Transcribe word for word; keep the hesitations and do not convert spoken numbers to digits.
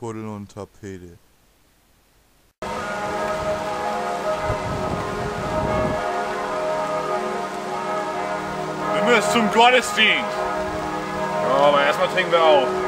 Kuddel und Tapete. Wir müssen zum Gottesdienst. Ja, aber erstmal trinken wir auf.